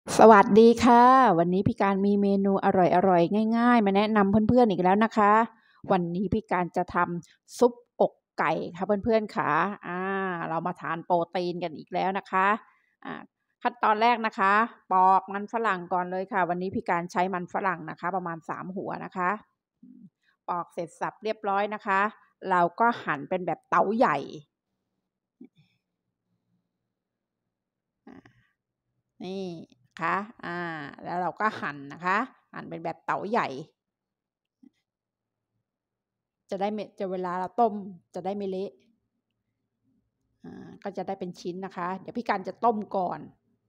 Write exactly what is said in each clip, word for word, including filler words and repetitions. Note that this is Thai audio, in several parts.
สวัสดีค่ะวันนี้พี่การมีเมนูอร่อยๆง่ายๆมาแนะนำเพื่อนๆอีกแล้วนะคะวันนี้พี่การจะทำซุปอกไก่ค่ะเพื่อนๆค่ะอ่าเรามาทานโปรตีนกันอีกแล้วนะคะอ่าขั้นตอนแรกนะคะปอกมันฝรั่งก่อนเลยค่ะวันนี้พี่การใช้มันฝรั่งนะคะประมาณสามหัวนะคะปอกเสร็จสับเรียบร้อยนะคะเราก็หั่นเป็นแบบเต๋าใหญ่นี่ค่ะอ่าแล้วเราก็หั่นนะคะหั่นเป็นแบบเต๋าใหญ่ จะได้ไม่จะเวลาเราต้มจะได้ไม่เละอ่าก็จะได้เป็นชิ้นนะคะเดี๋ยวพี่การจะต้มก่อน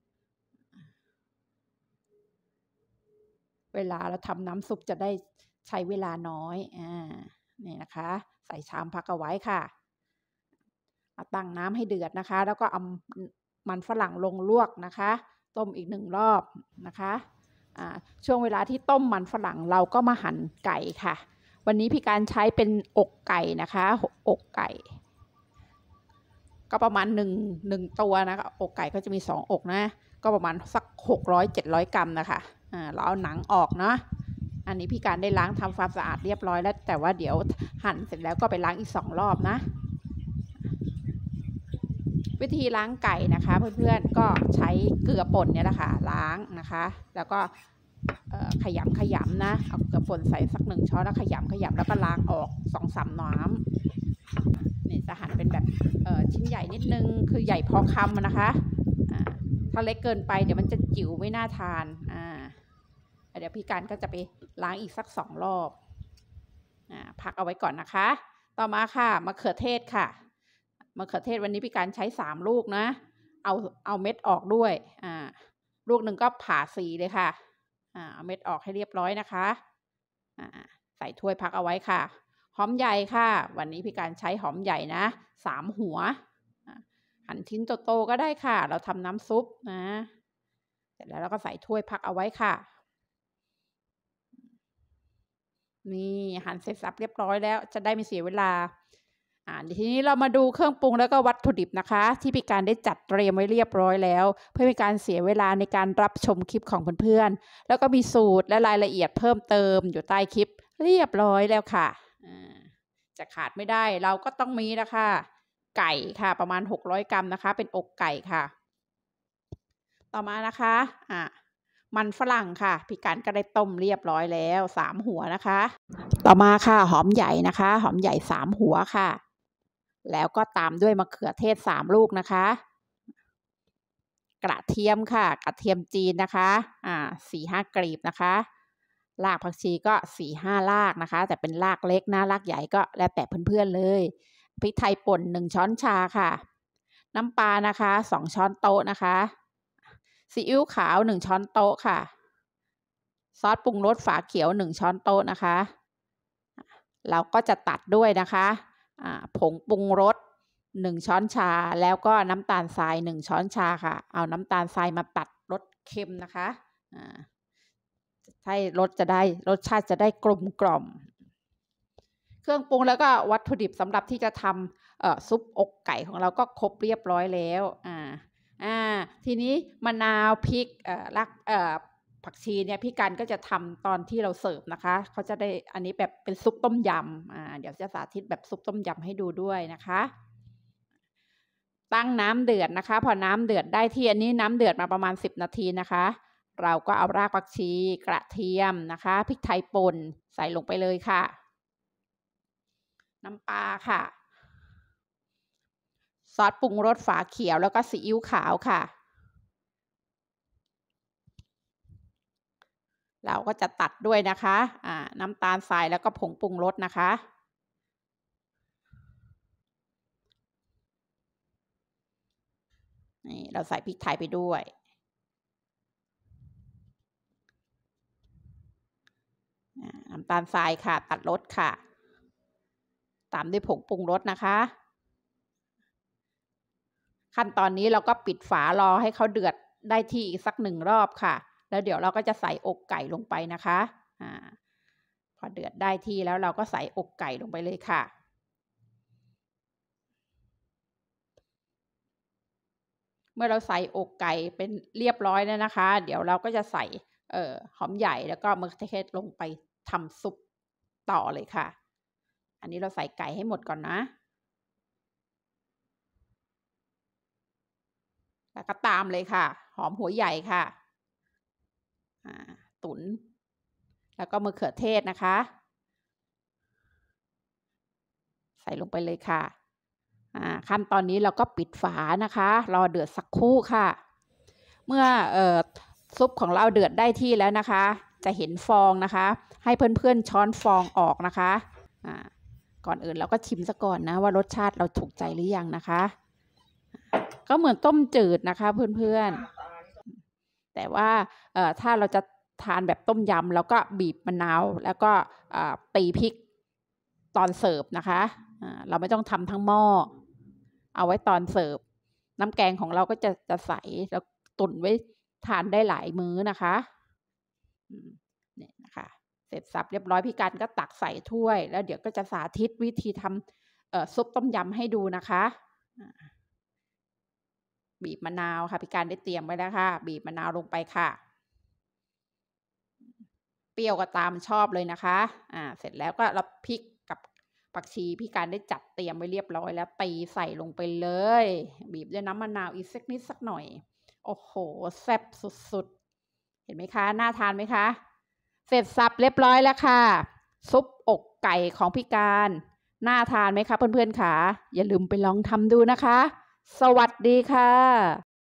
เวลาเราทำน้ำซุปจะได้ใช้เวลาน้อยอ่านี่นะคะใส่ชามพักเอาไว้ค่ะเอาตั้งน้ำให้เดือดนะคะแล้วก็เอามันฝรั่งลงลวกนะคะต้มอีกหนึ่งรอบนะคะอ่าช่วงเวลาที่ต้มมันฝรั่งเราก็มาหั่นไก่ค่ะวันนี้พี่การใช้เป็นอกไก่นะคะอกไก่ ก็ประมาณหนึ่งหนึ่งตัวนะคะอกไก่ก็จะมีสองอกนะก็ประมาณสักหกร้อยเจ็ดร้อยกรัมนะคะอ่าเราเอาหนังออกเนาะอันนี้พี่การได้ล้างทำความสะอาดเรียบร้อยแล้วแต่ว่าเดี๋ยวหั่นเสร็จแล้วก็ไปล้างอีกสองรอบนะวิธีล้างไก่นะคะเพื่อนๆก็ใช้เกลือป่นเนี่ยแหละค่ะล้างนะคะแล้วก็ขยำขยำนะเอาเกลือป่นใส่สักหนึ่งช้อนแล้วขยำขยำแล้วก็ล้างออกสองสามน้ำนี่จะหั่นเป็นแบบชิ้นใหญ่นิดนึงคือใหญ่พอคำนะคะถ้าเล็กเกินไปเดี๋ยวมันจะจิ๋วไม่น่าทานอ่าเดี๋ยวพี่การก็จะไปล้างอีกสักสองรอบอ่าพักเอาไว้ก่อนนะคะต่อมาค่ะมะเขือเทศค่ะมะเขือเทศวันนี้พี่การใช้สามลูกนะเอาเอาเม็ดออกด้วยอ่าลูกหนึ่งก็ผ่าสีเลยค่ะอ่าเอาเม็ดออกให้เรียบร้อยนะคะอ่าใส่ถ้วยพักเอาไว้ค่ะหอมใหญ่ค่ะวันนี้พี่การใช้หอมใหญ่นะสามหัวหั่นชิ้นโตๆก็ได้ค่ะเราทำน้ำซุปนะเสร็จแล้วเราก็ใส่ถ้วยพักเอาไว้ค่ะนี่หั่นเสร็จสับเรียบร้อยแล้วจะได้ไม่เสียเวลาอ่าทีนี้เรามาดูเครื่องปรุงแล้วก็วัตถุดิบนะคะที่พี่การได้จัดเตรียมไว้เรียบร้อยแล้วเพื่อไม่การเสียเวลาในการรับชมคลิปของเพื่อนๆแล้วก็มีสูตรและรายละเอียดเพิ่มเติมอยู่ใต้คลิปเรียบร้อยแล้วค่ะจะขาดไม่ได้เราก็ต้องมีนะคะไก่ค่ะประมาณหกร้อยกรัมนะคะเป็นอกไก่ค่ะต่อมานะคะอ่ามันฝรั่งค่ะพี่การก็ได้ต้มเรียบร้อยแล้วสามหัวนะคะต่อมาค่ะหอมใหญ่นะคะหอมใหญ่สามหัวค่ะแล้วก็ตามด้วยมะเขือเทศสามลูกนะคะกระเทียมค่ะกระเทียมจีนนะคะอ่าสี่ห้ากลีบนะคะรากผักชีก็สี่ห้ารากนะคะแต่เป็นรากเล็กนะรากใหญ่ก็แล้วแต่เพื่อนๆเลยพริกไทยป่นหนึ่งช้อนชาค่ะน้ำปลานะคะสองช้อนโต๊ะนะคะซีอิ๊วขาวหนึ่งช้อนโต๊ะค่ะซอสปรุงรสฝาเขียวหนึ่งช้อนโต๊ะนะคะเราก็จะตัดด้วยนะคะผงปรุงรสหนึ่งช้อนชาแล้วก็น้ำตาลทรายหนึ่งช้อนชาค่ะเอาน้ำตาลทรายมาตัดรสเค็มนะคะให้รสจะได้รสชาติจะได้กลมกล่อมเครื่องปรุงแล้วก็วัตถุดิบสำหรับที่จะทำซุปอกไก่ของเราก็ครบเรียบร้อยแล้วอ่าอ่าทีนี้มะนาวพริกเอ่อรักเอ่อผักชีเนี่ยพี่กันก็จะทำตอนที่เราเสิร์ฟนะคะเขาจะได้อันนี้แบบเป็นซุปต้มยำอ่าเดี๋ยวจะสาธิตแบบซุปต้มยำให้ดูด้วยนะคะตั้งน้ำเดือดนะคะพอน้ำเดือดได้ที่อันนี้น้ำเดือดมาประมาณสิบนาทีนะคะเราก็เอารากผักชีกระเทียมนะคะพริกไทยป่นใส่ลงไปเลยค่ะน้ำปลาค่ะซอสปรุงรสฝาเขียวแล้วก็ซีอิ๊วขาวค่ะเราก็จะตัดด้วยนะคะอ่าน้ำตาลทรายแล้วก็ผงปรุงรสนะคะนี่เราใส่พริกไทยไปด้วยน้ำตาลทรายค่ะตัดรสค่ะตามด้วยผงปรุงรสนะคะขั้นตอนนี้เราก็ปิดฝารอให้เขาเดือดได้ที่อีกสักหนึ่งรอบค่ะแล้วเดี๋ยวเราก็จะใส่อกไก่ลงไปนะคะอ่าพอเดือดได้ที่แล้วเราก็ใส่อกไก่ลงไปเลยค่ะเมื่อเราใส่อกไก่เป็นเรียบร้อยแล้วนะคะเดี๋ยวเราก็จะใส่เอ่อหอมใหญ่แล้วก็มะเขือเทศลงไปทำซุปต่อเลยค่ะอันนี้เราใส่ไก่ให้หมดก่อนนะแล้วก็ตามเลยค่ะหอมหัวใหญ่ค่ะตุ๋นแล้วก็มะเขือเทศนะคะใส่ลงไปเลยค่ะขั้นตอนนี้เราก็ปิดฝานะคะรอเดือดสักครู่ค่ะเมื่อเอ่อซุปของเราเดือดได้ที่แล้วนะคะจะเห็นฟองนะคะให้เพื่อนๆช้อนฟองออกนะคะอ่าก่อนอื่นเราก็ชิมซะก่อนนะว่ารสชาติเราถูกใจหรือยังนะคะก็เหมือนต้มจืดนะคะเพื่อนๆแต่ว่าเอ่อถ้าเราจะทานแบบต้มยำแล้วก็บีบมะนาวแล้วก็ตีพริกตอนเสิร์ฟนะคะเราไม่ต้องทำทั้งหม้อเอาไว้ตอนเสิร์ฟน้ำแกงของเราก็จะจะใสแล้วตุนไว้ทานได้หลายมื้อนะคะเนี่ยนะคะเสร็จสับเรียบร้อยพี่การก็ตักใส่ถ้วยแล้วเดี๋ยวก็จะสาธิตวิธีทำซุปต้มยำให้ดูนะคะบีบมะนาวค่ะพี่การได้เตรียมไว้แล้วค่ะบีบมะนาวลงไปค่ะเปรี้ยวก็ตามชอบเลยนะคะอ่าเสร็จแล้วก็เราพริกกับผักชีพี่การได้จัดเตรียมไว้เรียบร้อยแล้วตีใส่ลงไปเลยบีบด้วยน้ำมะนาวอีกสักนิดสักหน่อยโอ้โหแซ่บสุดๆเห็นไหมคะน่าทานไหมคะเสร็จสับเรียบร้อยแล้วค่ะซุปอกไก่ของพี่การน่าทานไหมคะเพื่อนๆค่ะอย่าลืมไปลองทำดูนะคะสวัสดีค่ะ